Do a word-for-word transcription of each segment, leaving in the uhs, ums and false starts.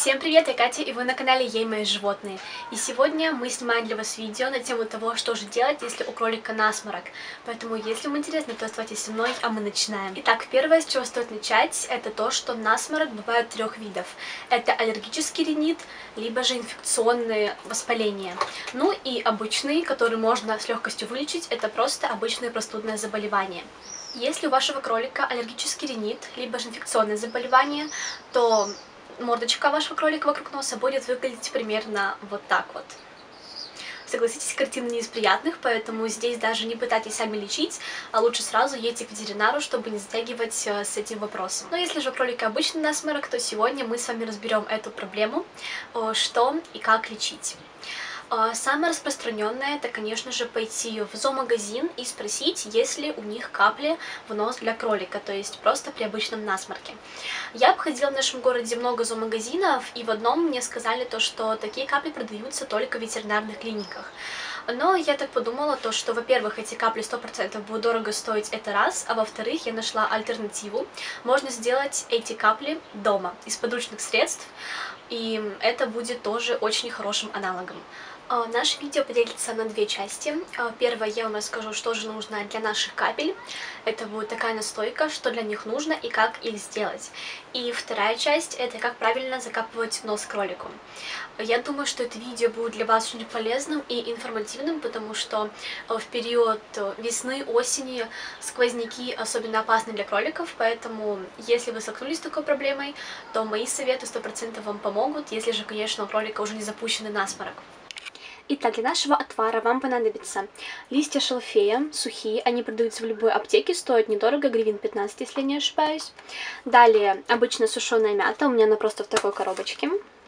Всем привет, я Катя, и вы на канале Я и мои животные. И сегодня мы снимаем для вас видео на тему того, что же делать, если у кролика насморк. Поэтому, если вам интересно, то оставайтесь со мной, а мы начинаем. Итак, первое, с чего стоит начать, это то, что насморк бывает трех видов. Это аллергический ринит, либо же инфекционные воспаления. Ну и обычные, которые можно с легкостью вылечить, это просто обычное простудное заболевание. Если у вашего кролика аллергический ринит, либо же инфекционное заболевание, то мордочка вашего кролика вокруг носа будет выглядеть примерно вот так вот. Согласитесь, картина не из приятных, поэтому здесь даже не пытайтесь сами лечить, а лучше сразу едьте к ветеринару, чтобы не затягивать с этим вопросом. Но если же у кролика обычный насморк, то сегодня мы с вами разберем эту проблему, что и как лечить. Самое распространенное — это, конечно же, пойти в зоомагазин и спросить, есть ли у них капли в нос для кролика, то есть просто при обычном насморке. Я обходила в нашем городе много зоомагазинов, и в одном мне сказали то, что такие капли продаются только в ветеринарных клиниках. Но я так подумала, то, что, во-первых, эти капли сто процентов будут дорого стоить, это раз, а во-вторых, я нашла альтернативу. Можно сделать эти капли дома, из подручных средств, и это будет тоже очень хорошим аналогом. Наше видео поделится на две части. Первое, я вам расскажу, что же нужно для наших капель. Это будет такая настойка, что для них нужно и как их сделать. И вторая часть — это как правильно закапывать нос кролику. Я думаю, что это видео будет для вас очень полезным и информативным, потому что в период весны, осени сквозняки особенно опасны для кроликов, поэтому если вы столкнулись с такой проблемой, то мои советы сто процентов вам помогут, если же, конечно, у кролика уже не запущенный насморк. Итак, для нашего отвара вам понадобится листья шалфея, сухие, они продаются в любой аптеке, стоят недорого, гривен пятнадцать, если я не ошибаюсь. Далее, обычно сушеная мята, у меня она просто в такой коробочке.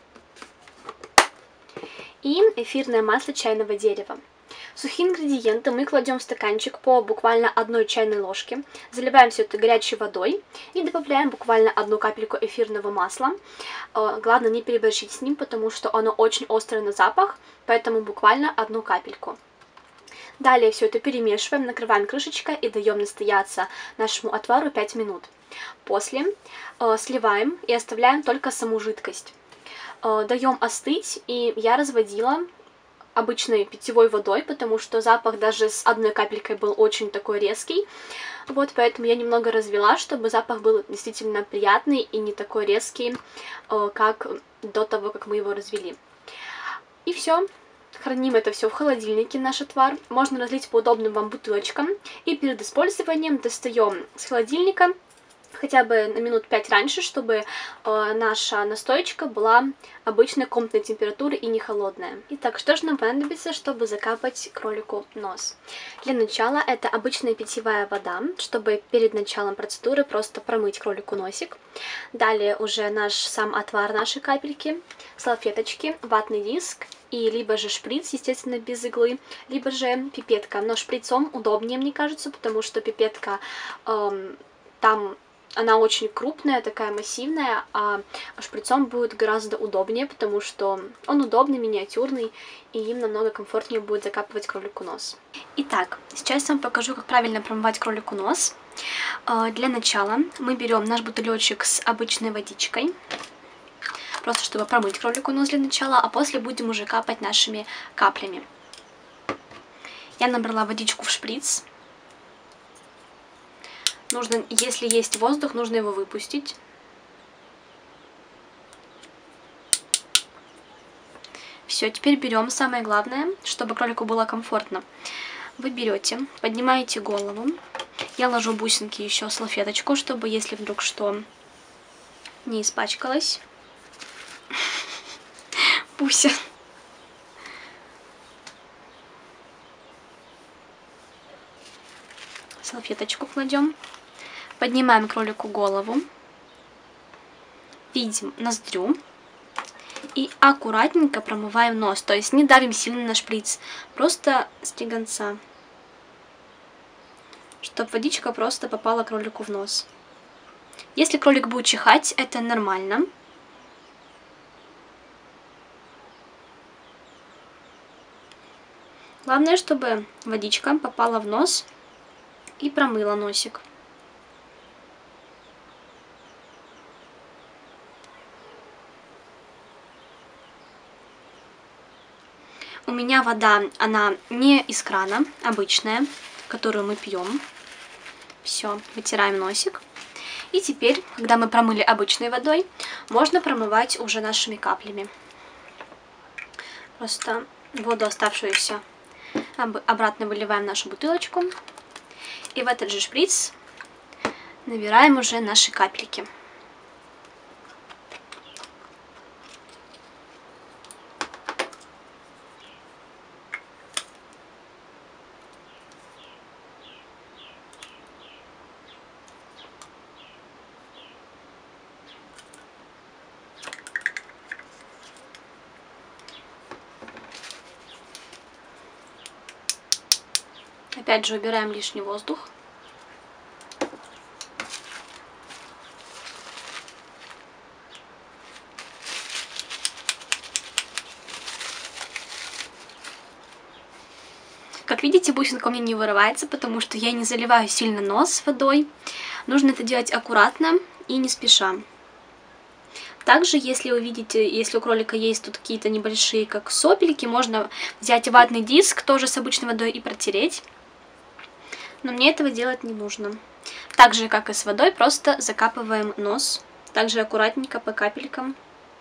И эфирное масло чайного дерева. Сухие ингредиенты мы кладем в стаканчик по буквально одной чайной ложке, заливаем все это горячей водой и добавляем буквально одну капельку эфирного масла. Главное не переборщить с ним, потому что оно очень острое на запах, поэтому буквально одну капельку. Далее все это перемешиваем, накрываем крышечкой и даем настояться нашему отвару пять минут. После э, сливаем и оставляем только саму жидкость. Э, даем остыть, и я разводила обычной питьевой водой, потому что запах даже с одной капелькой был очень такой резкий. Вот, поэтому я немного развела, чтобы запах был действительно приятный и не такой резкий, как до того, как мы его развели. И все. Храним это все в холодильнике, наш отвар. Можно разлить по удобным вам бутылочкам. И перед использованием достаем с холодильника хотя бы на минут пять раньше, чтобы э, наша настоечка была обычной комнатной температуры и не холодная. Итак, что же нам понадобится, чтобы закапать кролику нос? Для начала это обычная питьевая вода, чтобы перед началом процедуры просто промыть кролику носик. Далее уже наш сам отвар, наши капельки, салфеточки, ватный диск и либо же шприц, естественно, без иглы, либо же пипетка. Но шприцом удобнее, мне кажется, потому что пипетка э, там... Она очень крупная, такая массивная, а шприцом будет гораздо удобнее, потому что он удобный, миниатюрный, и им намного комфортнее будет закапывать кролику нос. Итак, сейчас я вам покажу, как правильно промывать кролику нос. Для начала мы берем наш бутылечек с обычной водичкой, просто чтобы промыть кролику нос для начала, а после будем уже капать нашими каплями. Я набрала водичку в шприц. Нужно, если есть воздух, нужно его выпустить. Все, теперь берем самое главное, чтобы кролику было комфортно. Вы берете, поднимаете голову. Я ложу бусинки еще в салфеточку, чтобы, если вдруг что, не испачкалась. Буся. Салфеточку кладем. Поднимаем кролику голову, видим ноздрю и аккуратненько промываем нос. То есть не давим сильно на шприц, просто слегонца, чтобы водичка просто попала кролику в нос. Если кролик будет чихать, это нормально. Главное, чтобы водичка попала в нос и промыла носик. У меня вода, она не из крана, обычная, которую мы пьем. Все, вытираем носик. И теперь, когда мы промыли обычной водой, можно промывать уже нашими каплями. Просто воду оставшуюся обратно выливаем в нашу бутылочку. И в этот же шприц набираем уже наши капельки. Опять же убираем лишний воздух. Как видите, бусинка у меня не вырывается, потому что я не заливаю сильно нос водой. Нужно это делать аккуратно и не спеша. Также, если вы видите, если у кролика есть тут какие-то небольшие, как сопельки, можно взять ватный диск, тоже с обычной водой, и протереть. Но мне этого делать не нужно. Так же, как и с водой, просто закапываем нос. Также аккуратненько по капелькам.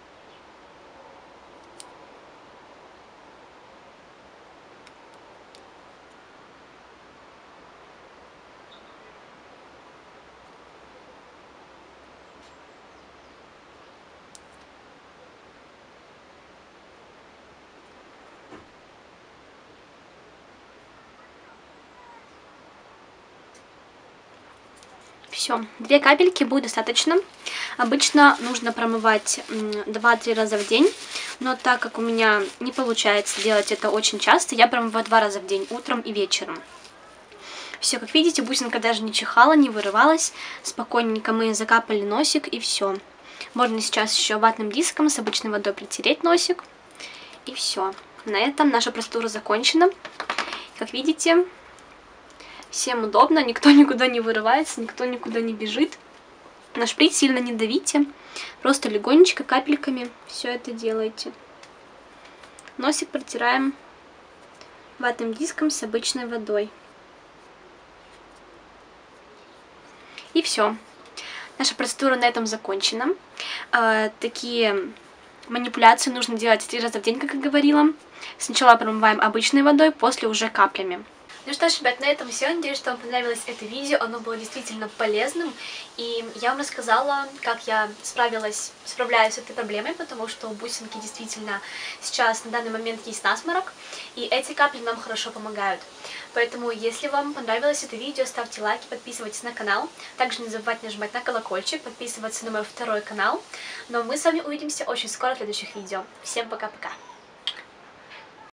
Все, две капельки будет достаточно. Обычно нужно промывать два-три раза в день, но так как у меня не получается делать это очень часто, я промываю два раза в день, утром и вечером. Все, как видите, бусинка даже не чихала, не вырывалась. Спокойненько мы закапали носик, и все. Можно сейчас еще ватным диском с обычной водой притереть носик. И все. На этом наша процедура закончена. Как видите, всем удобно, никто никуда не вырывается, никто никуда не бежит. На шприц сильно не давите, просто легонечко, капельками все это делаете. Носик протираем ватным диском с обычной водой. И все. Наша процедура на этом закончена. Э, такие манипуляции нужно делать три раза в день, как я говорила. Сначала промываем обычной водой, после уже каплями. Ну что ж, ребят, на этом все. Надеюсь, что вам понравилось это видео. Оно было действительно полезным. И я вам рассказала, как я справилась, справляюсь с этой проблемой, потому что у бусинки действительно сейчас на данный момент есть насморк. И эти капли нам хорошо помогают. Поэтому, если вам понравилось это видео, ставьте лайки, подписывайтесь на канал. Также не забывайте нажимать на колокольчик, подписываться на мой второй канал. Но мы с вами увидимся очень скоро в следующих видео. Всем пока-пока!